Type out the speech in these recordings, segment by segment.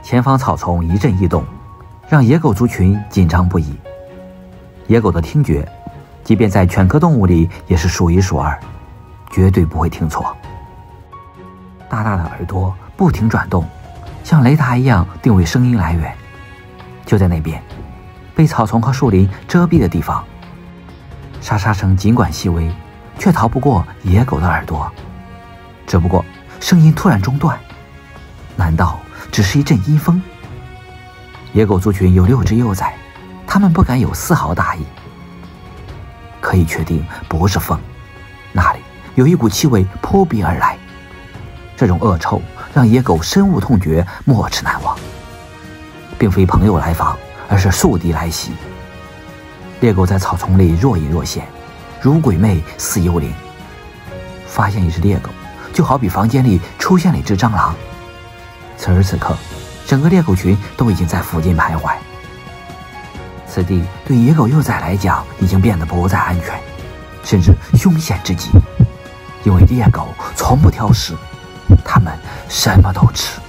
前方草丛一阵异动，让野狗族群紧张不已。野狗的听觉，即便在犬科动物里也是数一数二，绝对不会听错。大大的耳朵不停转动，像雷达一样定位声音来源。就在那边，被草丛和树林遮蔽的地方，沙沙声尽管细微，却逃不过野狗的耳朵。只不过声音突然中断，难道只是一阵阴风？野狗族群有6只幼崽，他们不敢有丝毫大意。可以确定不是风，那里有一股气味扑鼻而来，这种恶臭让野狗深恶痛绝，没齿难忘。并非朋友来访，而是宿敌来袭。猎狗在草丛里若隐若现，如鬼魅似幽灵。发现一只猎狗，就好比房间里出现了一只蟑螂。此时此刻，整个猎狗群都已经在附近徘徊。此地对野狗幼崽来讲已经变得不再安全，甚至凶险至极。因为猎狗从不挑食，它们什么都吃。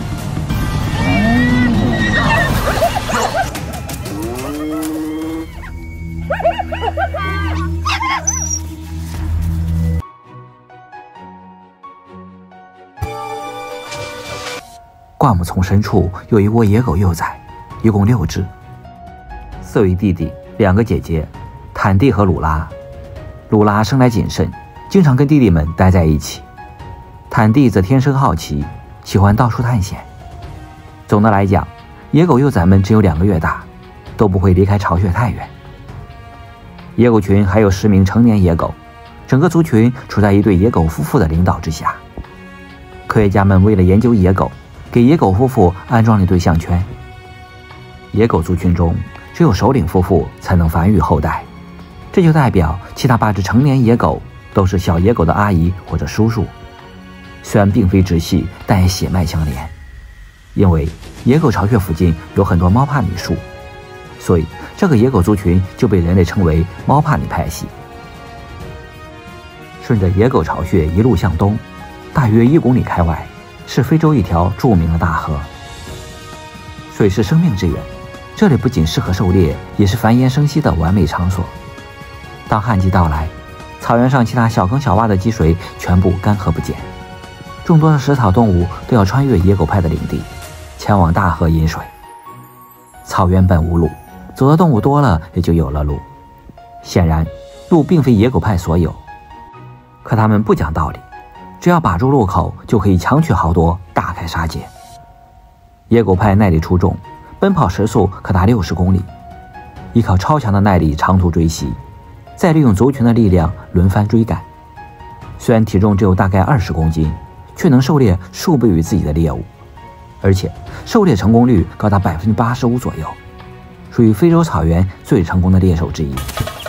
灌木丛深处有一窝野狗幼崽，一共6只，4位弟弟，2个姐姐，坦蒂和鲁拉。鲁拉生来谨慎，经常跟弟弟们待在一起。坦蒂则天生好奇，喜欢到处探险。总的来讲，野狗幼崽们只有2个月大，都不会离开巢穴太远。野狗群还有10名成年野狗，整个族群处在一对野狗夫妇的领导之下。科学家们为了研究野狗，给野狗夫妇安装了一对项圈。野狗族群中，只有首领夫妇才能繁育后代，这就代表其他8只成年野狗都是小野狗的阿姨或者叔叔。虽然并非直系，但也血脉相连。因为野狗巢穴附近有很多猫帕米树，所以这个野狗族群就被人类称为猫帕米派系。顺着野狗巢穴一路向东，大约1公里开外，是非洲一条著名的大河。水是生命之源，这里不仅适合狩猎，也是繁衍生息的完美场所。当旱季到来，草原上其他小坑小洼的积水全部干涸不见，众多的食草动物都要穿越野狗派的领地，前往大河饮水。草原本无路，走的动物多了，也就有了路。显然，路并非野狗派所有，可他们不讲道理，只要把住路口，就可以强取豪夺，大开杀戒。野狗派耐力出众，奔跑时速可达60公里，依靠超强的耐力长途追袭，再利用族群的力量轮番追赶。虽然体重只有大概20公斤，却能狩猎数倍于自己的猎物，而且狩猎成功率高达85%左右，属于非洲草原最成功的猎手之一。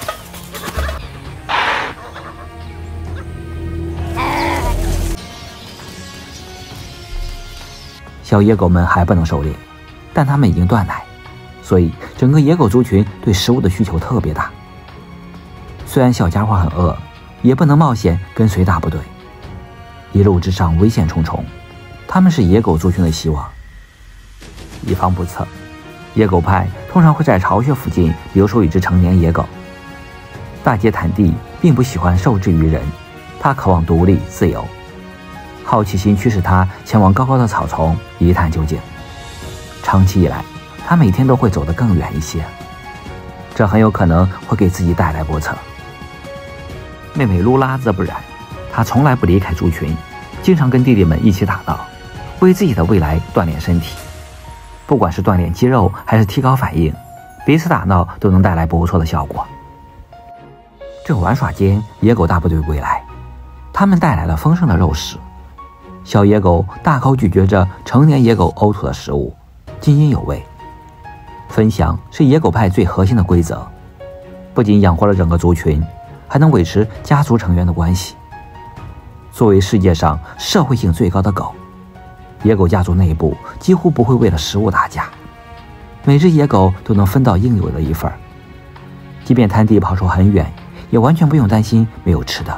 小野狗们还不能狩猎，但它们已经断奶，所以整个野狗族群对食物的需求特别大。虽然小家伙很饿，也不能冒险跟随大部队。一路之上危险重重，他们是野狗族群的希望。以防不测，野狗派通常会在巢穴附近留守一只成年野狗。大姐坦蒂并不喜欢受制于人，她渴望独立自由。好奇心驱使他前往高高的草丛一探究竟。长期以来，他每天都会走得更远一些，这很有可能会给自己带来不测。妹妹露拉则不然，她从来不离开族群，经常跟弟弟们一起打闹，为自己的未来锻炼身体。不管是锻炼肌肉还是提高反应，彼此打闹都能带来不错的效果。正玩耍间，野狗大部队归来，他们带来了丰盛的肉食。小野狗大口咀嚼着成年野狗呕吐的食物，津津有味。分享是野狗派最核心的规则，不仅养活了整个族群，还能维持家族成员的关系。作为世界上社会性最高的狗，野狗家族内部几乎不会为了食物打架，每只野狗都能分到应有的一份。即便滩地跑出很远，也完全不用担心没有吃的。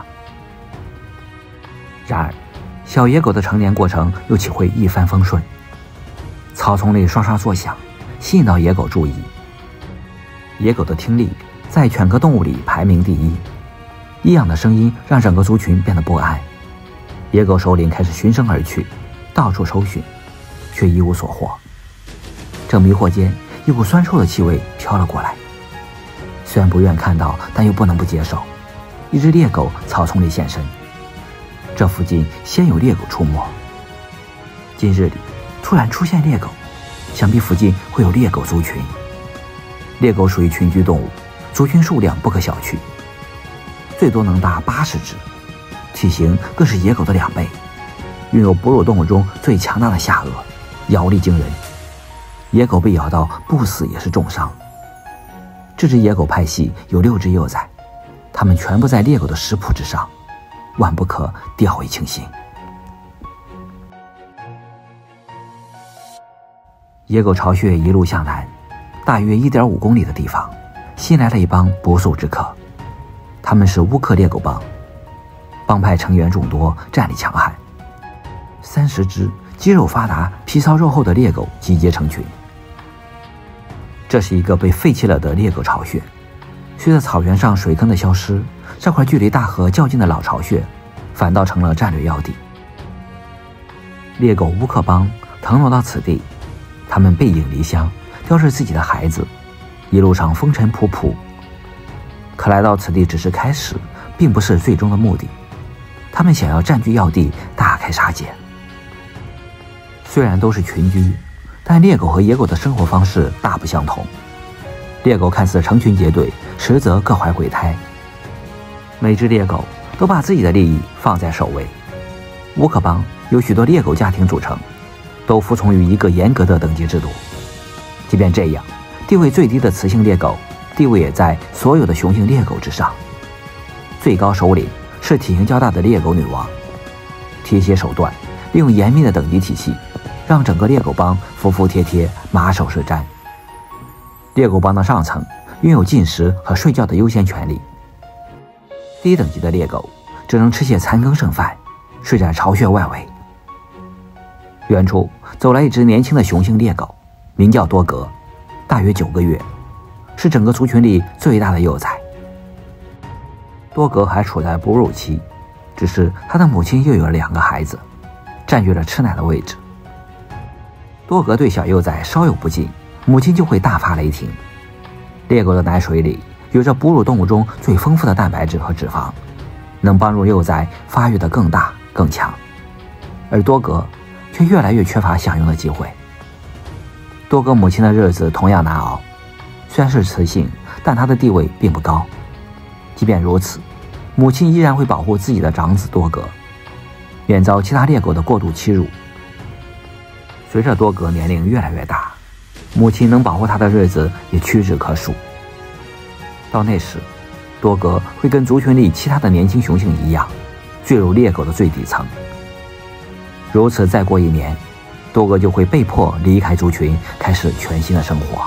然而小野狗的成年过程又岂会一帆风顺？ 草丛里刷刷作响，吸引到野狗注意。野狗的听力在犬科动物里排名第一，异样的声音让整个族群变得不安。野狗首领开始循声而去，到处搜寻，却一无所获。正迷惑间，一股酸臭的气味飘了过来。虽然不愿看到，但又不能不接受。一只猎狗草丛里现身，这附近鲜有猎狗出没。今日里突然出现猎狗，想必附近会有猎狗族群。猎狗属于群居动物，族群数量不可小觑，最多能达80只，体型更是野狗的2倍，拥有哺乳动物中最强大的下颚，咬力惊人。野狗被咬到不死也是重伤。这支野狗派系有6只幼崽，它们全部在猎狗的食谱之上，万不可掉以轻心。野狗巢穴一路向南，大约1.5公里的地方，新来了一帮不速之客。他们是乌克猎狗帮，帮派成员众多，战力强悍。30只肌肉发达、皮糙肉厚的猎狗集结成群。这是一个被废弃了的猎狗巢穴，随着草原上水坑的消失，这块距离大河较近的老巢穴反倒成了战略要地。猎狗乌克帮腾挪到此地，他们背井离乡，叼着自己的孩子，一路上风尘仆仆。可来到此地只是开始，并不是最终的目的。他们想要占据要地，大开杀戒。虽然都是群居，但猎狗和野狗的生活方式大不相同。猎狗看似成群结队，实则各怀鬼胎。每只猎狗都把自己的利益放在首位。乌克帮由许多猎狗家庭组成，都服从于一个严格的等级制度。即便这样，地位最低的雌性猎狗地位也在所有的雄性猎狗之上。最高首领是体型较大的猎狗女王，贴些手段，利用严密的等级体系，让整个猎狗帮服服帖帖，马首是瞻。猎狗帮的上层拥有进食和睡觉的优先权利。低等级的猎狗只能吃些残羹剩饭，睡在巢穴外围。远处走来一只年轻的雄性猎狗，名叫多格，大约9个月，是整个族群里最大的幼崽。多格还处在哺乳期，只是他的母亲又有了2个孩子，占据了吃奶的位置。多格对小幼崽稍有不敬，母亲就会大发雷霆。猎狗的奶水里有着哺乳动物中最丰富的蛋白质和脂肪，能帮助幼崽发育得更大更强，而多格却越来越缺乏享用的机会。多格母亲的日子同样难熬，虽然是雌性，但她的地位并不高。即便如此，母亲依然会保护自己的长子多格，免遭其他猎狗的过度欺辱。随着多格年龄越来越大，母亲能保护他的日子也屈指可数。到那时，多格会跟族群里其他的年轻雄性一样，坠入猎狗的最底层。如此再过1年，多格就会被迫离开族群，开始全新的生活。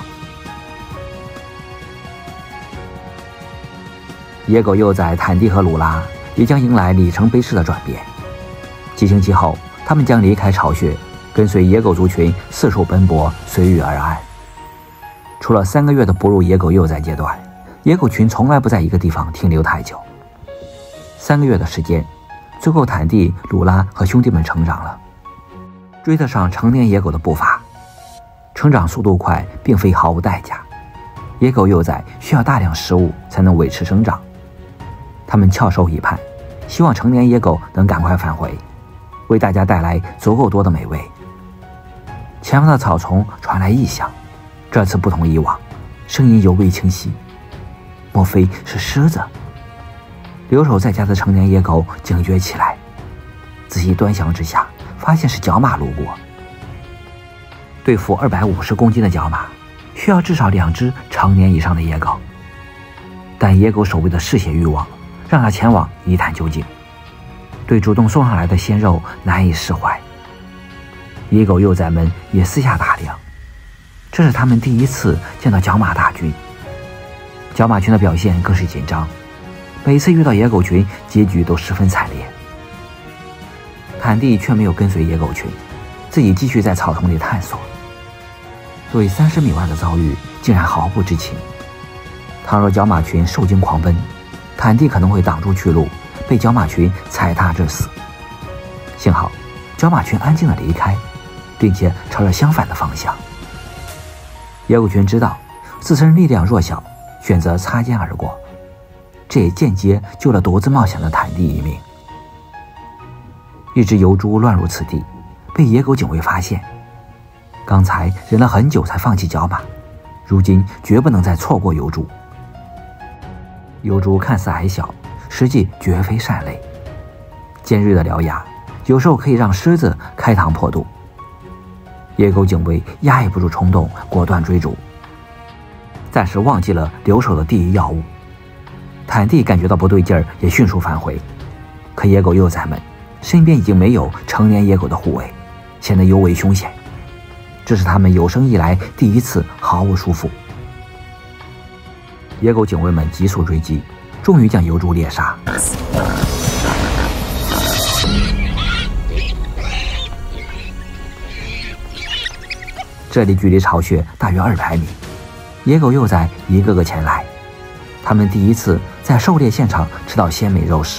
野狗幼崽坦蒂和鲁拉也将迎来里程碑式的转变。几星期后，他们将离开巢穴，跟随野狗族群四处奔波，随遇而安。除了3个月的哺乳野狗幼崽阶段，野狗群从来不在一个地方停留太久。3个月的时间，足够坦蒂、鲁拉和兄弟们成长了，追得上成年野狗的步伐。成长速度快，并非毫无代价。野狗幼崽需要大量食物才能维持生长。他们翘首以盼，希望成年野狗能赶快返回，为大家带来足够多的美味。前方的草丛传来异响，这次不同以往，声音尤为清晰。莫非是狮子？留守在家的成年野狗警觉起来，仔细端详之下，发现是角马路过。对付250公斤的角马，需要至少2只成年以上的野狗，但野狗守卫的嗜血欲望让他前往一探究竟，对主动送上来的鲜肉难以释怀。野狗幼崽们也私下打量，这是他们第一次见到角马大军。角马群的表现更是紧张，每次遇到野狗群，结局都十分惨烈。坦蒂却没有跟随野狗群，自己继续在草丛里探索， 对30米外的遭遇竟然毫不知情。倘若角马群受惊狂奔，坦蒂可能会挡住去路，被角马群踩踏致死。幸好角马群安静地离开，并且朝着相反的方向。野狗群知道自身力量弱小，选择擦肩而过，这也间接救了独自冒险的坦蒂一命。一只疣猪乱入此地，被野狗警卫发现。刚才忍了很久才放弃角马，如今绝不能再错过疣猪。疣猪看似矮小，实际绝非善类。尖锐的獠牙有时候可以让狮子开膛破肚。野狗警卫压抑不住冲动，果断追逐，暂时忘记了留守的第一要务。坦蒂感觉到不对劲儿，也迅速返回。可野狗幼崽们身边已经没有成年野狗的护卫，显得尤为凶险。这是他们有生以来第一次毫无束缚。野狗警卫们急速追击，终于将疣猪猎杀。这里距离巢穴大约200米，野狗幼崽一个个前来，他们第一次在狩猎现场吃到鲜美肉食。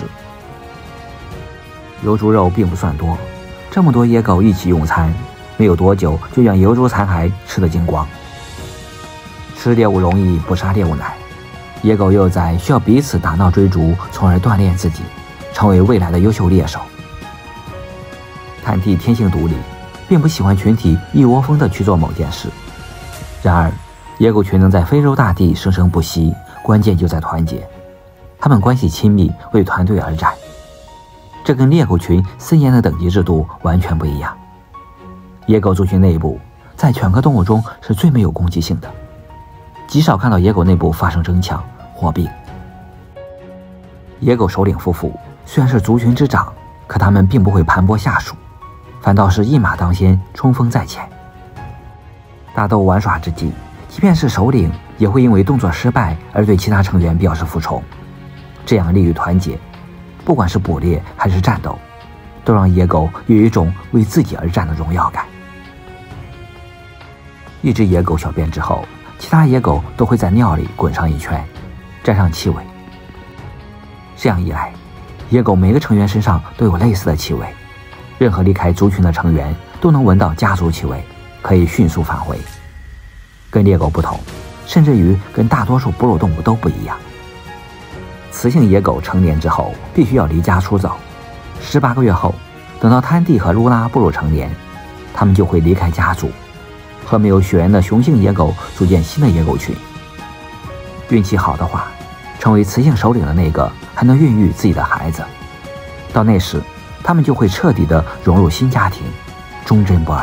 疣猪肉并不算多，这么多野狗一起用餐，没有多久就将疣猪残骸吃得精光。吃猎物容易，不杀猎物难。野狗幼崽需要彼此打闹追逐，从而锻炼自己，成为未来的优秀猎手。坦蒂天性独立，并不喜欢群体一窝蜂地去做某件事。然而，野狗群能在非洲大地生生不息，关键就在团结。他们关系亲密，为团队而战。这跟猎狗群森严的等级制度完全不一样。野狗族群内部在犬科动物中是最没有攻击性的，极少看到野狗内部发生争抢或病。野狗首领夫妇虽然是族群之长，可他们并不会盘剥下属，反倒是一马当先，冲锋在前。打斗玩耍之际，即便是首领也会因为动作失败而对其他成员表示服从，这样利于团结。不管是捕猎还是战斗，都让野狗有一种为自己而战的荣耀感。一只野狗小便之后，其他野狗都会在尿里滚上一圈，沾上气味。这样一来，野狗每个成员身上都有类似的气味，任何离开族群的成员都能闻到家族气味，可以迅速返回。跟猎狗不同，甚至于跟大多数哺乳动物都不一样。雌性野狗成年之后必须要离家出走，18个月后，等到滩蒂和露拉步入成年，它们就会离开家族，和没有血缘的雄性野狗组建新的野狗群。运气好的话，成为雌性首领的那个还能孕育自己的孩子，到那时，它们就会彻底的融入新家庭，忠贞不二。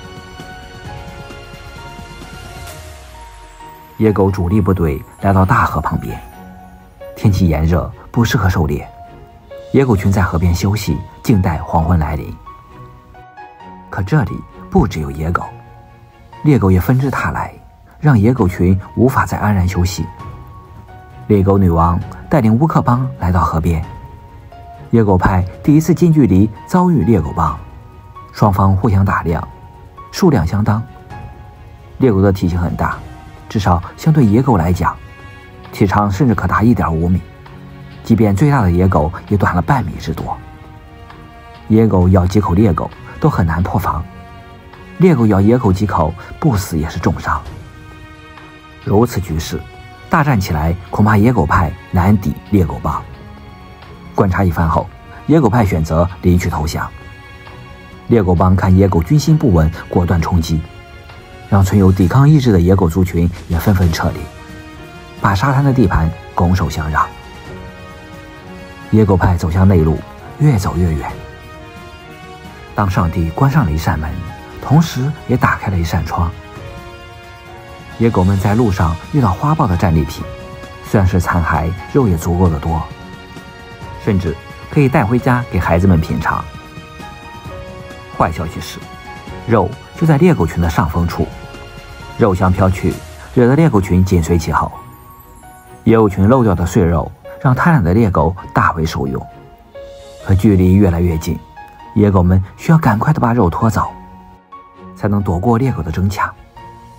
野狗主力部队来到大河旁边，天气炎热，不适合狩猎。野狗群在河边休息，静待黄昏来临。可这里不只有野狗，猎狗也纷至沓来，让野狗群无法再安然休息。猎狗女王带领乌克帮来到河边，野狗派第一次近距离遭遇猎狗帮，双方互相打量，数量相当。猎狗的体型很大，至少相对野狗来讲，体长甚至可达1.5米，即便最大的野狗也短了半米之多。野狗咬几口猎狗都很难破防，猎狗咬野狗几口，不死也是重伤。如此局势，大战起来恐怕野狗派难抵猎狗帮。观察一番后，野狗派选择离去投降。猎狗帮看野狗军心不稳，果断冲击，让存有抵抗意志的野狗族群也纷纷撤离，把沙滩的地盘拱手相让。野狗派走向内陆，越走越远。当上帝关上了一扇门，同时也打开了一扇窗。野狗们在路上遇到花豹的战利品，虽然是残骸，肉也足够的多，甚至可以带回家给孩子们品尝。坏消息是，肉就在猎狗群的上风处，肉香飘去，惹得猎狗群紧随其后。野狗群漏掉的碎肉让贪婪的猎狗大为受用，可距离越来越近，野狗们需要赶快的把肉拖走，才能躲过猎狗的争抢。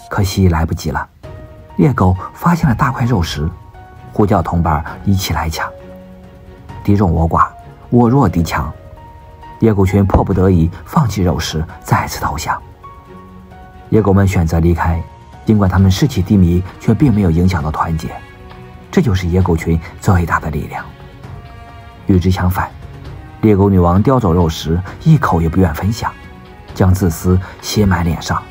可惜来不及了，猎狗发现了大块肉食，呼叫同伴一起来抢。敌众我寡，我弱敌强，野狗群迫不得已放弃肉食，再次投降。野狗们选择离开，尽管他们士气低迷，却并没有影响到团结。这就是野狗群最大的力量。与之相反，猎狗女王叼走肉食，一口也不愿分享，将自私写满脸上。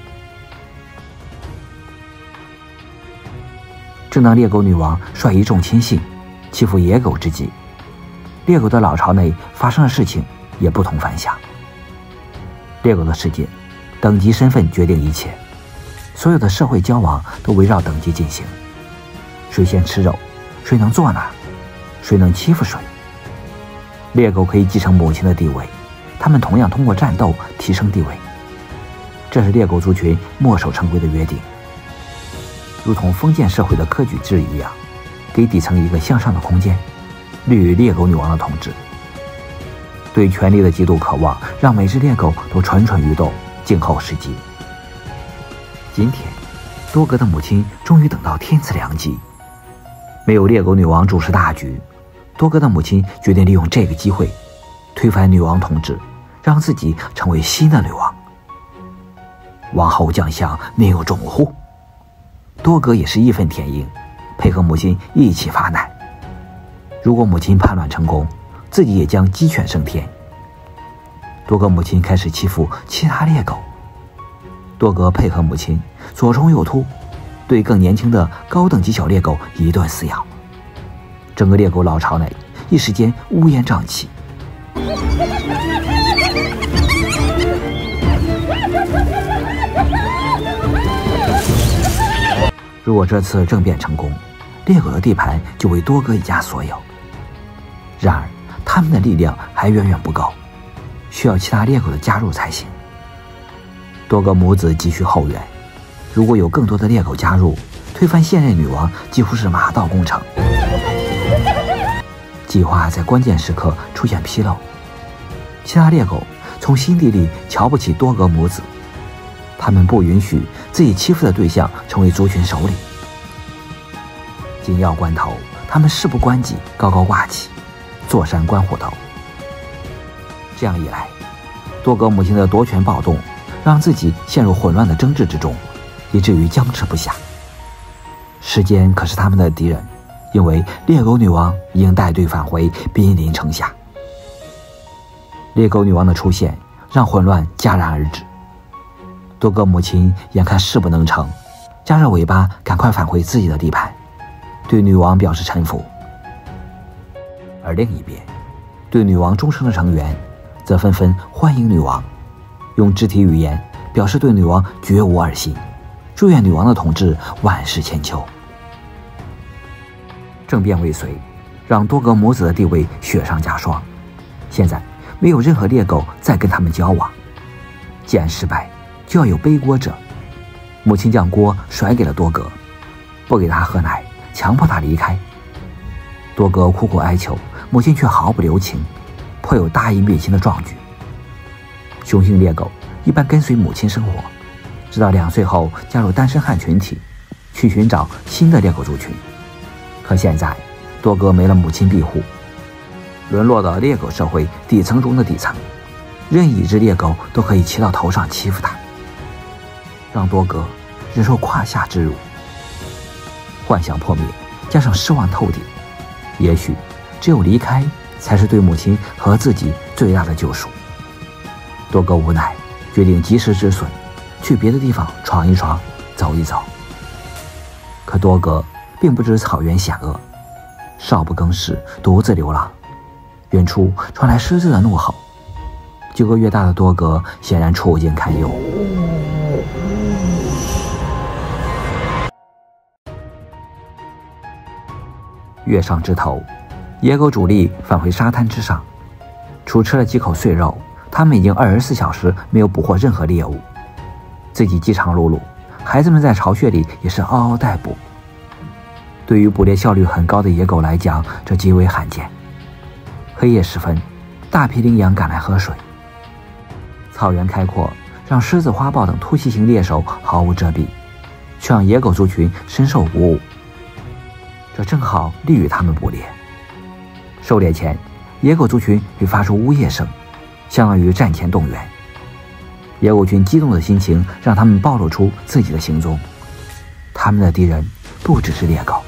正当猎狗女王率一众亲信欺负野狗之际，猎狗的老巢内发生的事情也不同凡响。猎狗的世界，等级身份决定一切，所有的社会交往都围绕等级进行。谁先吃肉，谁能坐哪，谁能欺负谁。猎狗可以继承母亲的地位，他们同样通过战斗提升地位，这是猎狗族群墨守成规的约定。如同封建社会的科举制一样，给底层一个向上的空间，利于猎狗女王的统治。对权力的极度渴望，让每只猎狗都蠢蠢欲动，静候时机。今天，多格的母亲终于等到天赐良机。没有猎狗女王主持大局，多格的母亲决定利用这个机会，推翻女王统治，让自己成为新的女王。王后将相宁种乎？多格也是义愤填膺，配合母亲一起发难。如果母亲叛乱成功，自己也将鸡犬升天。多格母亲开始欺负其他猎狗，多格配合母亲左冲右突，对更年轻的高等级小猎狗一顿撕咬。整个猎狗老巢内一时间乌烟瘴气。如果这次政变成功，猎狗的地盘就为多格一家所有。然而他们的力量还远远不够，需要其他猎狗的加入才行。多格母子急需后援，如果有更多的猎狗加入，推翻现任女王几乎是马到功成。计划在关键时刻出现纰漏，其他猎狗从心底里瞧不起多格母子，他们不允许自己欺负的对象成为族群首领。紧要关头，他们事不关己，高高挂起，坐山观虎头。这样一来，多格母亲的夺权暴动让自己陷入混乱的争执之中，以至于僵持不下。时间可是他们的敌人，因为猎狗女王已经带队返回，兵临城下。猎狗女王的出现让混乱戛然而止。多格母亲眼看事不能成，夹着尾巴赶快返回自己的地盘，对女王表示臣服。而另一边，对女王忠诚的成员则纷纷欢迎女王，用肢体语言表示对女王绝无二心，祝愿女王的统治万世千秋。政变未遂，让多格母子的地位雪上加霜。现在没有任何猎狗再跟他们交往，既然失败，就要有背锅者。母亲将锅甩给了多格，不给他喝奶，强迫他离开。多格苦苦哀求，母亲却毫不留情，颇有大义灭亲的壮举。雄性猎狗一般跟随母亲生活，直到2岁后加入单身汉群体，去寻找新的猎狗族群。可现在，多格没了母亲庇护，沦落到猎狗社会底层中的底层，任意一只猎狗都可以骑到头上欺负他，让多格忍受胯下之辱。幻想破灭，加上失望透顶，也许只有离开才是对母亲和自己最大的救赎。多格无奈，决定及时止损，去别的地方闯一闯，走一走。可多格并不知草原险恶，少不更事，独自流浪。远处传来狮子的怒吼，9个月大的多格显然处境堪忧。月上枝头，野狗主力返回沙滩之上，除吃了几口碎肉，他们已经24小时没有捕获任何猎物。自己饥肠辘辘，孩子们在巢穴里也是嗷嗷待哺。对于捕猎效率很高的野狗来讲，这极为罕见。黑夜时分，大批羚羊赶来喝水。草原开阔，让狮子、花豹等突袭型猎手毫无遮蔽， 却让野狗族群深受鼓舞。这正好利于他们捕猎。狩猎前，野狗族群会发出呜咽声，相当于战前动员。野狗群激动的心情让他们暴露出自己的行踪，他们的敌人不只是猎狗。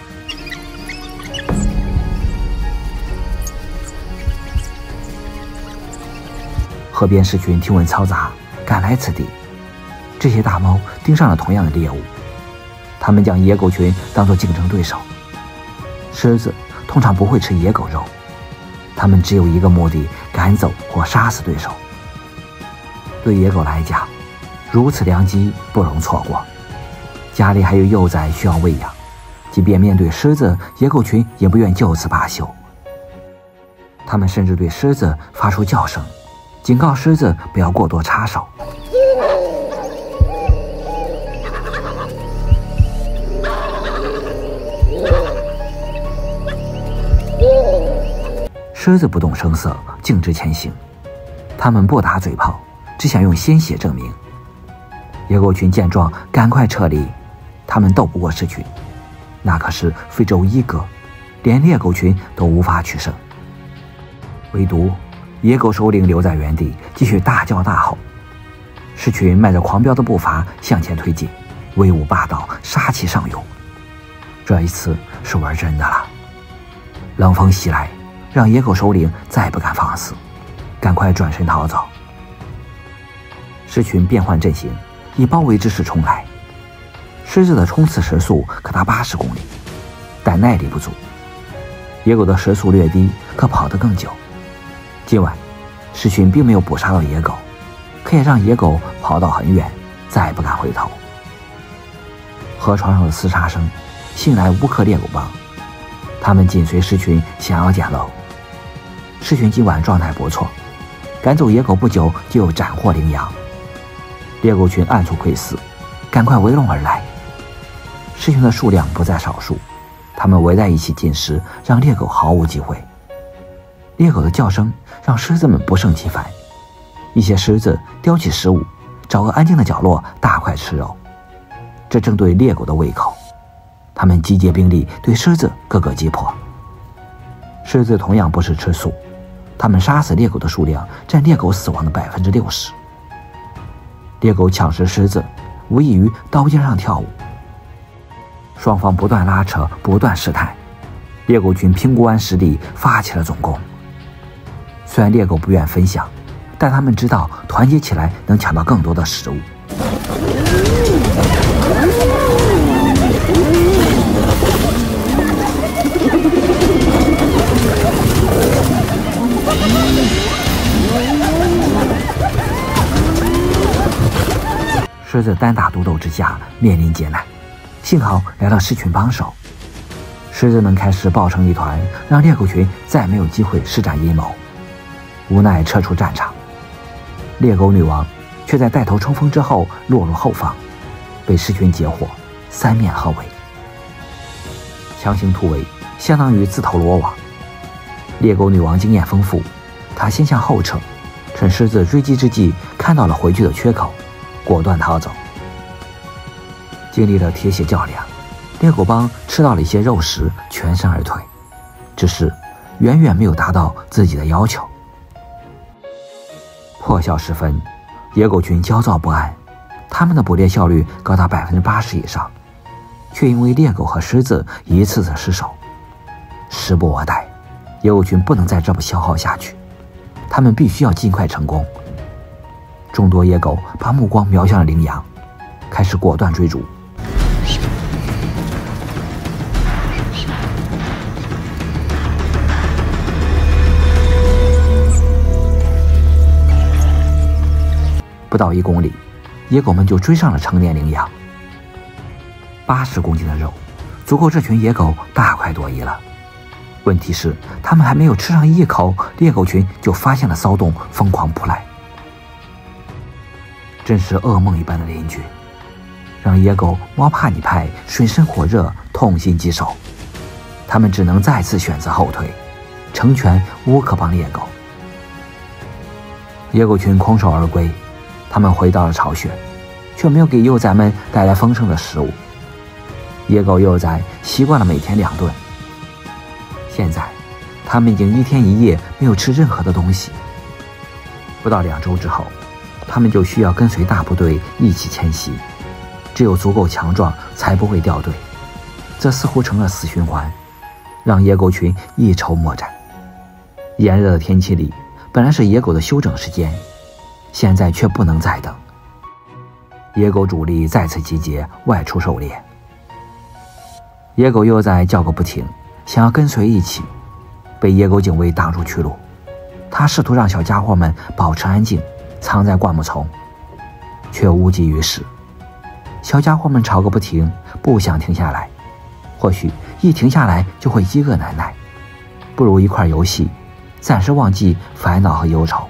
河边狮群听闻嘈杂，赶来此地。这些大猫盯上了同样的猎物，它们将野狗群当作竞争对手。狮子通常不会吃野狗肉，它们只有一个目的：赶走或杀死对手。对野狗来讲，如此良机不容错过。家里还有幼崽需要喂养，即便面对狮子，野狗群也不愿就此罢休。它们甚至对狮子发出叫声，警告狮子不要过多插手。狮子不动声色，径直前行。它们不打嘴炮，只想用鲜血证明。野狗群见状，赶快撤离。他们斗不过狮群，那可是非洲一哥，连猎狗群都无法取胜。唯独野狗首领留在原地，继续大叫大吼。狮群迈着狂飙的步伐向前推进，威武霸道，杀气上涌。这一次是玩真的了。冷风袭来，让野狗首领再不敢放肆，赶快转身逃走。狮群变换阵型，以包围之势冲来。狮子的冲刺时速可达80公里，但耐力不足。野狗的时速略低，可跑得更久。今晚狮群并没有捕杀到野狗，可以让野狗跑到很远，再不敢回头。河床上的厮杀声吸引来乌克猎狗帮，他们紧随狮群想要捡漏。狮群今晚状态不错，赶走野狗不久就又斩获羚羊。猎狗群暗处窥伺，赶快围拢而来。狮群的数量不在少数，他们围在一起进食，让猎狗毫无机会。猎狗的叫声让狮子们不胜其烦，一些狮子叼起食物，找个安静的角落大块吃肉，这正对猎狗的胃口。他们集结兵力对狮子各个击破。狮子同样不是吃素，他们杀死猎狗的数量占猎狗死亡的60%。猎狗抢食狮子，无异于刀尖上跳舞。双方不断拉扯，不断试探。猎狗群评估完实力，发起了总攻。虽然猎狗不愿分享，但他们知道团结起来能抢到更多的食物。狮子单打独斗之下面临劫难，幸好来了狮群帮手。狮子们开始抱成一团，让猎狗群再没有机会施展阴谋，无奈撤出战场。猎狗女王却在带头冲锋之后落入后方，被狮群截获，三面合围。强行突围相当于自投罗网。猎狗女王经验丰富，她先向后撤，趁狮子追击之际看到了回去的缺口，果断逃走。经历了铁血较量，猎狗帮吃到了一些肉食，全身而退，只是远远没有达到自己的要求。破晓时分，野狗群焦躁不安，他们的捕猎效率高达80%以上，却因为猎狗和狮子一次次失手。时不我待，野狗群不能再这么消耗下去，他们必须要尽快成功。众多野狗把目光瞄向了羚羊，开始果断追逐。不到1公里，野狗们就追上了成年羚羊。80公斤的肉，足够这群野狗大快朵颐了。问题是，他们还没有吃上一口，猎狗群就发现了骚动，疯狂扑来。真是噩梦一般的邻居，让野狗猫怕你派水深火热，痛心疾首。他们只能再次选择后退，成全乌克邦猎狗。野狗群空手而归，他们回到了巢穴，却没有给幼崽们带来丰盛的食物， 野狗幼崽习惯了每天2顿。现在，他们已经1天1夜没有吃任何的东西。不到2周之后，他们就需要跟随大部队一起迁徙，只有足够强壮才不会掉队。这似乎成了死循环，让野狗群一筹莫展。炎热的天气里，本来是野狗的休整时间，现在却不能再等。野狗主力再次集结，外出狩猎。野狗幼崽叫个不停，想要跟随一起，被野狗警卫挡住去路。他试图让小家伙们保持安静，藏在灌木丛，却无济于事。小家伙们吵个不停，不想停下来，或许一停下来就会饥饿难耐，不如一块游戏，暂时忘记烦恼和忧愁。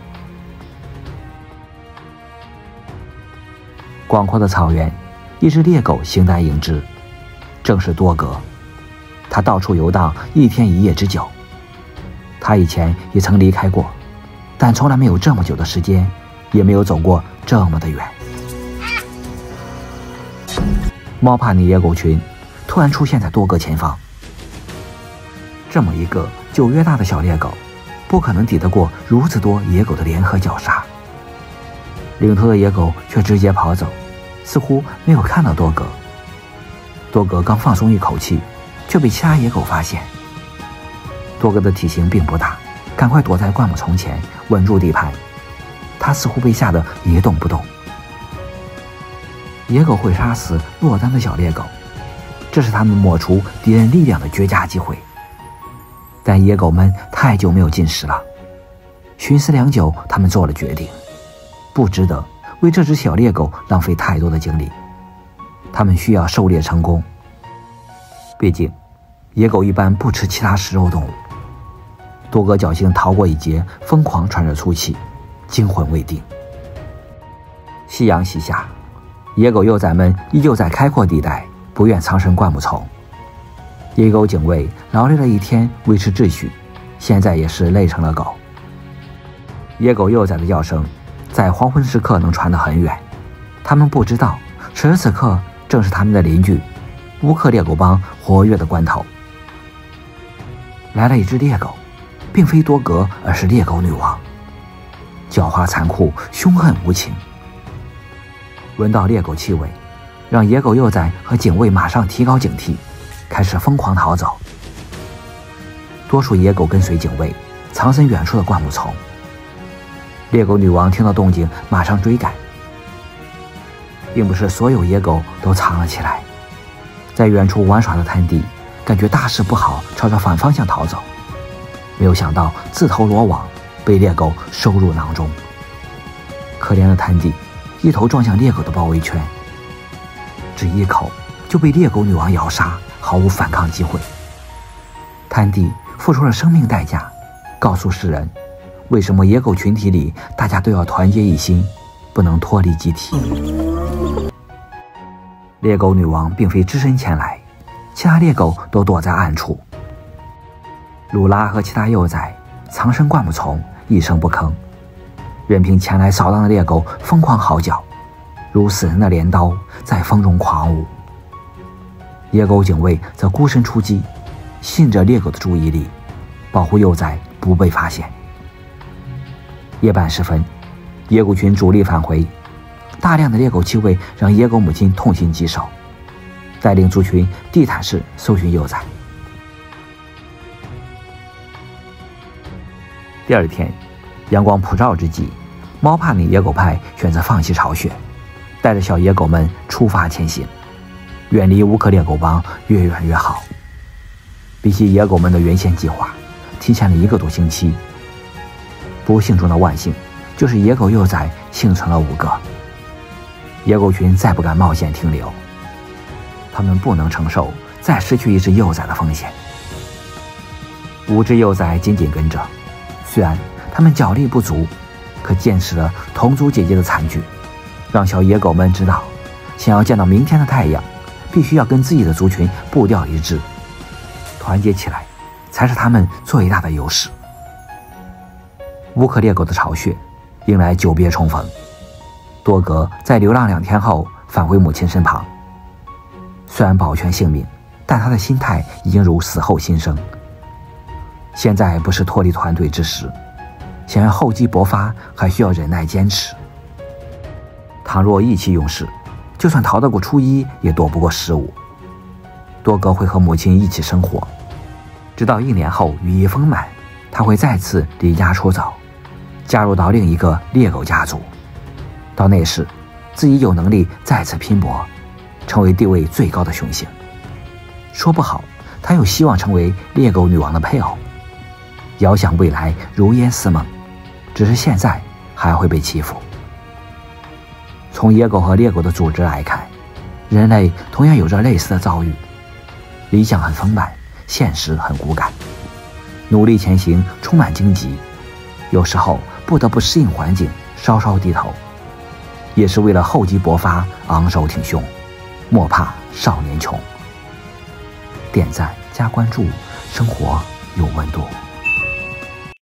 广阔的草原，一只猎狗形单影只，正是多格。他到处游荡1天1夜之久。他以前也曾离开过，但从来没有这么久的时间，也没有走过这么的远。猫帕尼野狗群突然出现在多格前方。这么一个9月大的小猎狗，不可能抵得过如此多野狗的联合绞杀。领头的野狗却直接跑走，似乎没有看到多格。多格刚放松一口气，却被其他野狗发现。多格的体型并不大，赶快躲在灌木丛前，稳住地盘。他似乎被吓得一动不动。野狗会杀死落单的小猎狗，这是他们抹除敌人力量的绝佳机会。但野狗们太久没有进食了，寻思良久，他们做了决定，不值得为这只小猎狗浪费太多的精力。他们需要狩猎成功，毕竟野狗一般不吃其他食肉动物。多格侥幸逃过一劫，疯狂喘着粗气，惊魂未定。夕阳西下，野狗幼崽们依旧在开阔地带，不愿藏身灌木丛。野狗警卫劳累了1天维持秩序，现在也是累成了狗。野狗幼崽的叫声在黄昏时刻能传得很远，他们不知道此时此刻正是他们的邻居乌克猎狗帮活跃的关头。来了一只猎狗，并非多格，而是猎狗女王，狡猾残酷，凶狠无情。闻到猎狗气味，让野狗幼崽和警卫马上提高警惕，开始疯狂逃走。多数野狗跟随警卫，藏身远处的灌木丛。猎狗女王听到动静，马上追赶。并不是所有野狗都藏了起来，在远处玩耍的滩地，感觉大事不好，朝着反方向逃走。没有想到自投罗网，被猎狗收入囊中。可怜的滩地一头撞向猎狗的包围圈，只一口就被猎狗女王咬杀，毫无反抗机会。滩地付出了生命代价，告诉世人为什么野狗群体里大家都要团结一心，不能脱离集体。猎狗女王并非只身前来，其他猎狗都躲在暗处。鲁拉和其他幼崽藏身灌木丛，一声不吭，任凭前来扫荡的猎狗疯狂嚎叫，如死人的镰刀在风中狂舞。野狗警卫则孤身出击，吸引着猎狗的注意力，保护幼崽不被发现。夜半时分，野狗群主力返回，大量的猎狗气味让野狗母亲痛心疾首，带领族群地毯式搜寻幼崽。第二天，阳光普照之际，猫帕尼野狗派选择放弃巢穴，带着小野狗们出发前行，远离乌克猎狗帮越远越好。比起野狗们的原先计划，提前了1个多星期。不幸中的万幸，就是野狗幼崽幸存了5个。野狗群再不敢冒险停留，他们不能承受再失去一只幼崽的风险。5只幼崽紧紧跟着，虽然他们脚力不足，可见识了同族姐姐的惨剧，让小野狗们知道，想要见到明天的太阳，必须要跟自己的族群步调一致，团结起来才是他们最大的优势。乌克猎狗的巢穴迎来久别重逢，多格在流浪2天后返回母亲身旁。 虽然保全性命，但他的心态已经如死后新生。现在不是脱离团队之时，想要厚积薄发，还需要忍耐坚持。倘若意气用事，就算逃得过初一，也躲不过15。多哥会和母亲一起生活，直到1年后羽翼丰满，他会再次离家出走，加入到另一个猎狗家族。到那时，自己有能力再次拼搏，成为地位最高的雄性。说不好，他有希望成为猎狗女王的配偶。遥想未来如烟似梦，只是现在还会被欺负。从野狗和猎狗的组织来看，人类同样有着类似的遭遇，理想很丰满，现实很骨感。努力前行，充满荆棘，有时候不得不适应环境，稍稍低头，也是为了厚积薄发，昂首挺胸，莫怕少年穷。点赞加关注，生活有温度。